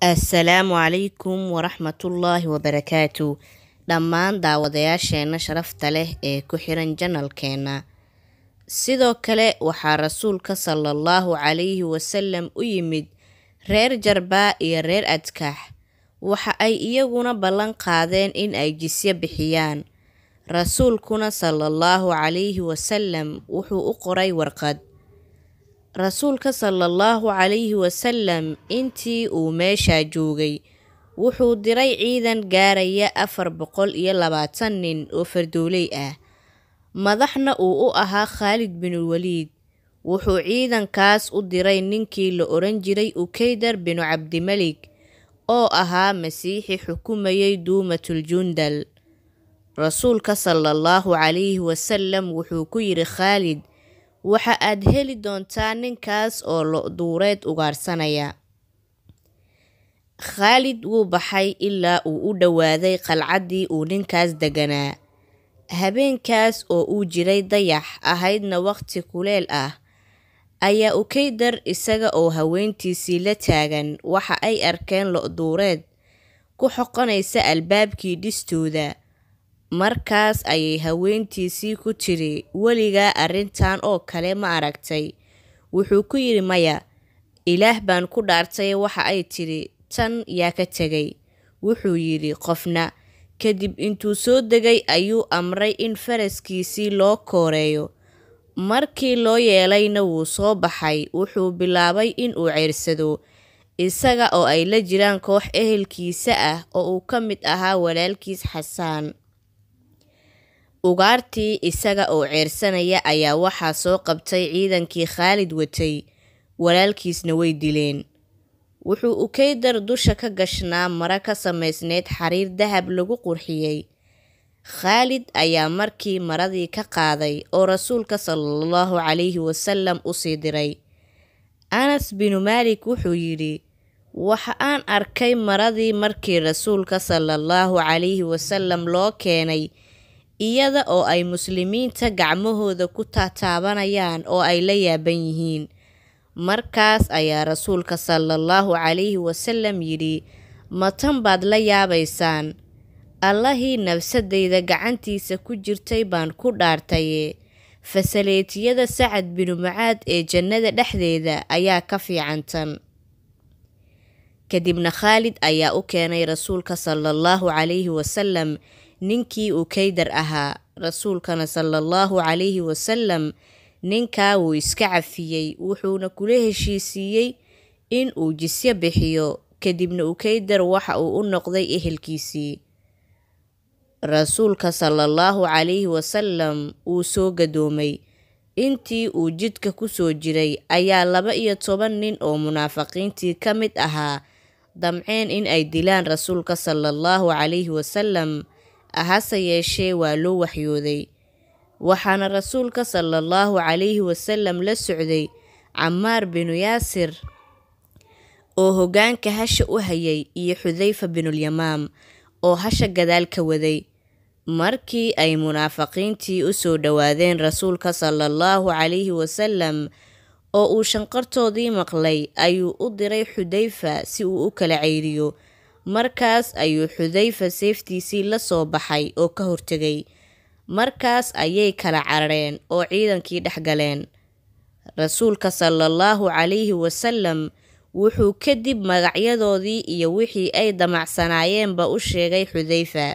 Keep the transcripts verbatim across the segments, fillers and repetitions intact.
Assalaamu calaykum waraxmatullaahi wabarakaatu. Dhammaan daawadayaasheena sharafta leh ee ku xiran janalkeena. Sidoo kale waxaa rasuulka sallallahu calayhi wasallam u yimid reer Jarbaa iyo reer Adkax. Waxa ay iyaguna ballan qaadeen in ay jisya bixiyaan. Rasuulkuna sallallahu calayhi wasallam wuxuu u qoray warqad. Rasuulka sallallahu calayhi wasallam intii uu meesha joogay wuxuu diray ciidan gaaraya afar boqol iyo labaatan nin oo fardooley ah. Madaxna uu u ahaa Khalid bin Waliid. Wuxuu ciidankaas u diray ninkii la oran jiray Ukaydar bin Cabdimalik oo ahaa masiixi xukumayay Duumatul Jundal. Rasuulka sallallahu calayhi wasallam wuxuu ku yiri Khalid, waxa aad heli doontaa ninkaas oo lo duureed ugaarsanaya. Khalid wuu baxay ilaa uu u dhawaaday qalcaddii uu ninkaas deganaa. Habeenkaas oo uu jiray dayax ahaydna waqti kuleel ah ayaa Ukaydar isaga oo haweentiisii la taagan waxa ay arkeen lo duureed ku xoqonaysa albaabkii dhistooda. Markaas ayay haweentiisii ku tiri, weligaa arrintan oo kale ma aragtay? Wuxuu ku yiri maya. Ilaah baan ku dhaartay. Waxa ay tiri, tan yaa ka tegay. Wuxuu yiri qofna. Kadib intuu soo degay ayuu amray in faraskiisii loo kooreeyo. Markii loo yeelayna wuu soo baxay. Wuxuu bilaabay in uu ceersado, isaga oo ay la jiraan koox ehelkiisa ah oo uu ka mid ahaa walaalkiis Xasaan. Ugaartii isaga oo ceersanaya ayaa waxaa soo qabtay ciidankii Khalid watay. Walaalkiisna way dileen. Wuxuu Ukaydar dusha ka gashnaa mara ka samaysneed xariir dahab lagu qurxiyay. Khalid ayaa markii maradii ka qaaday oo rasuulka sallallahu calayhi wasallam u sii diray. Anas bin Malik wuxuu yiri, waxa aan arkay maradii markii rasuulka sallallahu calayhi wasallam loo keenay iyada oo ay muslimiinta gacmahooda ku taataabanayaan oo ay la yaaban yihiin. Markaas ayaa rasuulka sallallahu calayhi wasallam yiri, matan baad la yaabaysaan. Allahii nafsadeyda gacantiisa ku jirtay baan ku dhaartaye. Fasaleetiyada Sacad bin Mucaad ee jannada dhexdeeda ayaa ka fiicantan. Kadibna Khalid ayaa u keenay rasuulka sallallahu calayhi wasallam ninkii Ukaydar ahaa. Rasuulkana sallallahu calayhi wasallam ninkaa wuu iska cafiyey, wuxuuna kula heshiisiiyey in uu jisya bixiyo. Kadibna Ukaydar waxa uu u noqday ehelkiisii. Rasuulka sallallahu calayhi wasallam uu soo gadoomay. Intii uu jidka ku soo jiray ayaa laba iyo toban nin oo munaafiqiintii ka mid ahaa damceen in ay dilaan rasuulka sallallahu calayhi wasallam. Ahase yeeshee waa loo waxyooday. Waxaana rasuulka sallallahu calayhi wasallam la socday Cammaar bin Yaasir oo hoggaanka hasha u hayay iyo Xudayfa bin Yamaam oo hasha gadaal ka waday. Markii ay munaafiqiintii u soo dhawaadeen rasuulka sallallahu calayhi wasallam oo uu shanqartoodii maqlay ayuu u diray Xudayfa si uu u kala ceyriyo. Markaas ayuu Xudayfa seeftiisii la soo baxay oo ka hortegay. Markaas ayay kala carareen oo ciidankii dhex galeen. Rasuulka sallallahu calayhi wasallam wuxuu kadib magacyadoodii iyo wixii ay damacsanaayeenba u sheegay Xudayfa.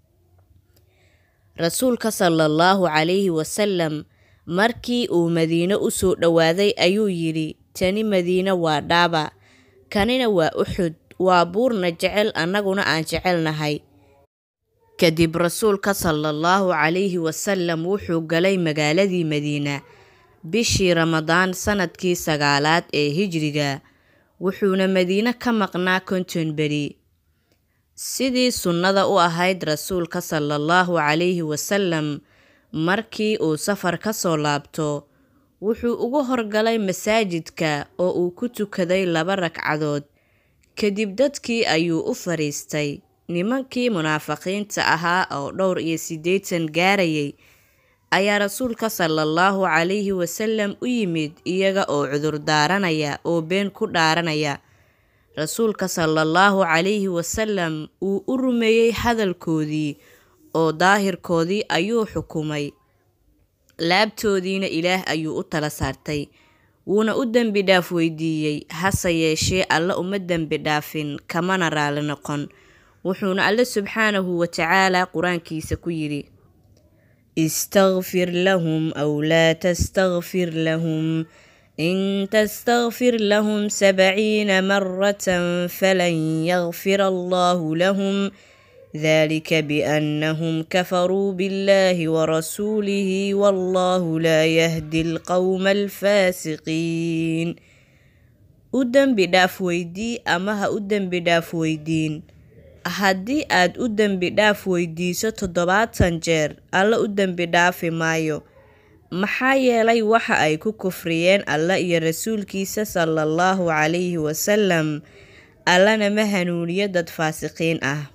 Rasuulka sallallahu calayhi wasallam markii uu Madiino u soo dhawaaday ayuu yiri, tani Madiina waa dhaaba, kanina waa Uxud, waa buurna jecel annaguna aan jecelnahay. Kadib rasuulka sallallahu calayhi wasallam wuxuu galay magaaladii Madiina bishii Ramadaan sanadkii sagaalaad ee hijriga. Wuxuuna Madiina ka maqnaa konton beri. Sidii sunnada u ahayd rasuulka sallallahu calayhi wasallam markii uu safar ka soo laabto wuxuu ugu horgalay masaajidka oo uu ku tukaday laba ragcadood. Kadib dadkii ayuu u fariistay. Nimankii munaafiqiinta ahaa oo dhowr iyo siddeetan gaarayay ayaa rasuulka sallallahu calayhi wasallam u yimid iyaga oo cudur daaranaya oo been ku dhaaranaya. rasuulka sallallahu calayhi wasallam uu u rumeeyey hadalkoodii oo daahirkoodii ayuu xukumay, laabtoodiina ilaah ayuu u tala saartay, wuuna u dembi dhaaf weydiiyey. hase yeeshee alla uma dembi dhaafin kamana raali noqon. wuxuuna alle subxaanahu watacaala qur-aankiisa ku yidhi: istaqfir lahum aw laa tastaqfir lahum in tastaqfir lahum sabciina maratan falan yagfir allahu lahum dhalika biannahum kafaruu billahi warasuulihi wallahu laa yahdi alqawma alfaasiqiin. u dembi dhaaf weydii ama ha u dembi dhaaf weydiin. haddii aad u dembi dhaaf weydiiso toddobaatan jeer, alla u dembi dhaafi maayo, maxaa yeelay waxa ay ku kufriyeen alla iyo rasuulkiisa sallallahu calayhi wasallam. allana ma hanuuniyo dad faasiqiin ah.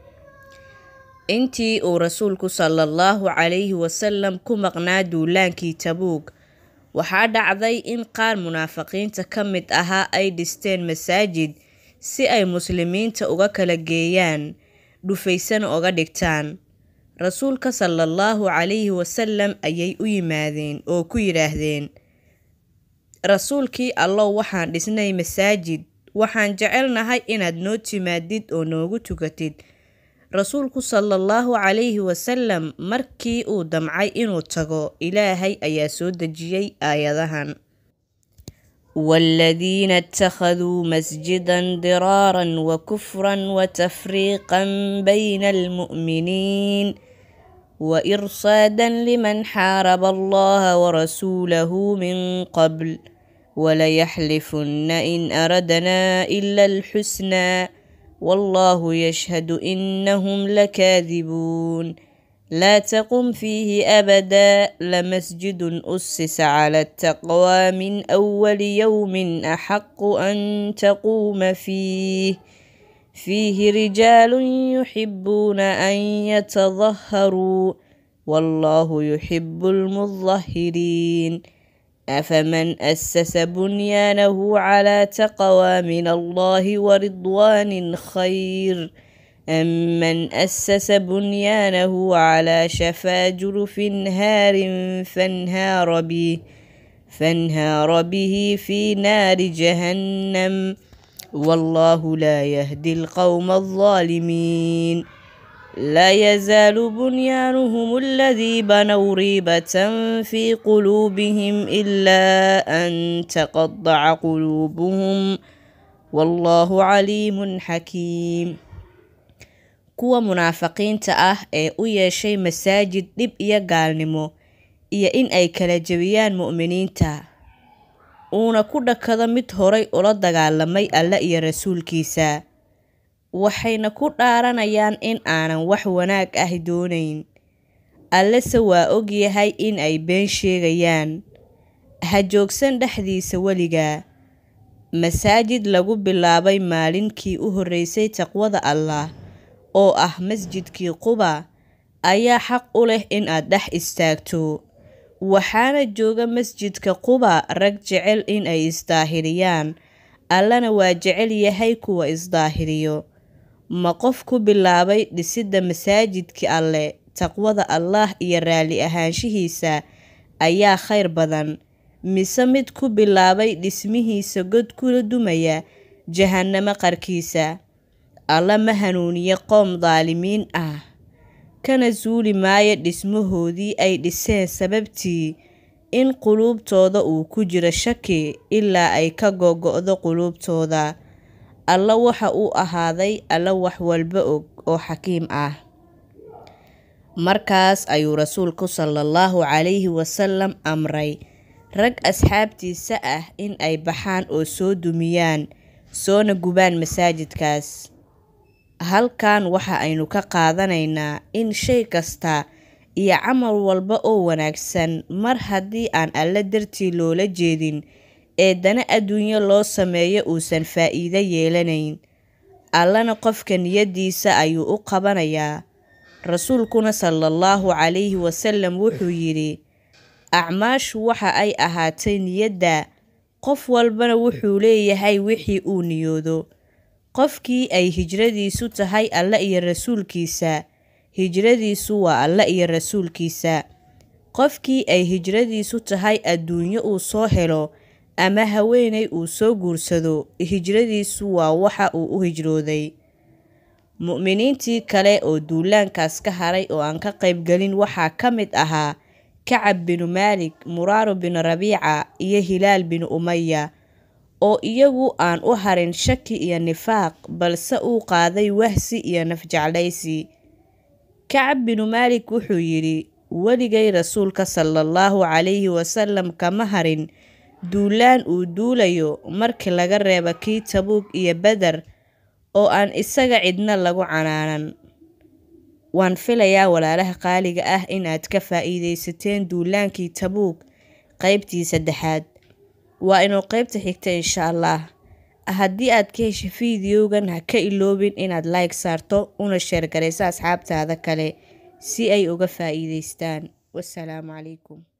intii uu rasuulku sallallahu calayhi wasallam ku maqnaa duulaankii Tabuuk, waxaa dhacday in qaar munaafiqiinta ka mid ahaa ay dhisteen masaajid si ay muslimiinta uga kala geeyaan, dhufaysana uga dhigtaan. rasuulka sallallahu calayhi wasallam ayay u yimaadeen oo ku yidhaahdeen: rasuulkii allow, waxaan dhisnay masaajid, waxaan jecelnahay inaad noo timaadid oo noogu tukatid. rasuulku sallallahu calayhi wasallam markii uu damcay inuu tago, ilaahay ayaa soo dejiyey aayadahan: والذين اتخذوا مسجدا ضرارا وكفرا وتفريقا بين المؤمنين وإرصادا لمن حارب الله ورسوله من قبل وليحلفن إن أردنا إلا الحسنى والله يشهد إنهم لكاذبون. لا تقم فيه أبدا لمسجد أسس على التقوى من أول يوم أحق أن تقوم فيه فيه رجال يحبون أن يتظهروا والله يحب المظهرين. أفمن أسس بنيانه على تقوى من الله ورضوان خير أم من أسس بنيانه على شفا جرف هار فانهار به فانهار به في نار جهنم والله لا يهدي القوم الظالمين. لا يزال بنيانهم الذي بنوا ريبة في قلوبهم إلا أن تقطع قلوبهم والله عليم حكيم. kuwa munaafiqiinta ah ee u yeeshay masaajid dhib iyo gaalnimo iyo in ay kala jabiyaan mu'miniinta, uuna ku dhakado mid horay ula dagaalamay alla iyo rasuulkiisa, waxayna ku dhaaranayaan in aanan wax wanaag ah doonayn. allese waa og yahay in ay been sheegayaan. ha joogsan dhexdiisa weligaa. masaajid lagu bilaabay maalinkii u horreysay taqwada allah oo ah masjidkii Quba ayaa xaq u leh in aad dhex istaagto. waxaana jooga masjidka Quba rag jecel in ay isdaahiriyaan, allana waa jecel yahay kuwa isdaahiriyo. ma qof ku bilaabay dhisidda masaajidkii alle taqwada allah iyo raali ahaanshihiisa ayaa khayr badan, mise mid ku bilaabay dhismihiisa god kula dumaya jahannamo qarkiisa? alla ma hanuuniye qoom daalimiin ah, kana suuli maayo dhismahoodii ay dhiseen sababtii in quluubtooda uu ku jiro shaki ilaa ay ka gogo'do quluubtooda. alla waxa uu ahaaday alla wax walba og oo xakiim ah. markaas ayuu rasuulku sallallahu calayhi wasallam amray rag asxaabtiisa ah in ay baxaan oo soo dumiyaan, soona gubaan masaajidkaas. halkan waxa aynu ka qaadanaynaa in shay kasta iyo camal walba oo wanaagsan, mar haddii aan alle dartii loola jeedin ee dana adduunyo loo sameeyo, uusan faa'iido yeelanayn. allana qofka niyadiisa ayuu u qabanayaa. rasuulkuna sallallahu calayhi wasallam wuxuu yidhi: acmaashu waxa ay ahaatay niyadda, qof walbana wuxuu leeyahay wixii uu niyoodo. qofkii ay hijradiisu tahay Alle iyo rasuulkiisa, hijradiisu waa Alle iyo rasuulkiisa. Qofkii ay hijradiisu tahay adduunyo uu soo helo ama haweeney uu soo guursado, hijradiisu waa waxa uu u hijrooday. Mu'miniintii kale oo duulaankaas ka haray oo aan ka qayb galin waxaa ka mid ahaa Kacab bin Maalik, Muraaro bin Rabiica iyo Hilaal bin Umayya, oo iyagu aan u harin shaki iyo nifaaq, balse uu qaaday wahsi iyo nafjeclaysi. Kacab bin Maalik wuxuu yidhi, weligay rasuulka sallallahu calayhi wasallam kama harin duulaan uu duulayo markii laga reebo kii Tabuuk iyo Badar oo aan isaga cidna lagu canaanan. Waan filayaa walaalaha qaaliga ah inaad ka faa'iidaysateen duulaankii Tabuuk qaybtii saddexaad. Waa inuu qaybta xigta insha Allah. Haddii aad ka heshay fiidiyowgan ha ka iloobin inaad like saarto una share garayso asxaabtaada kale si ay uga faa'iidaystaan. Wassalaamu calaykum.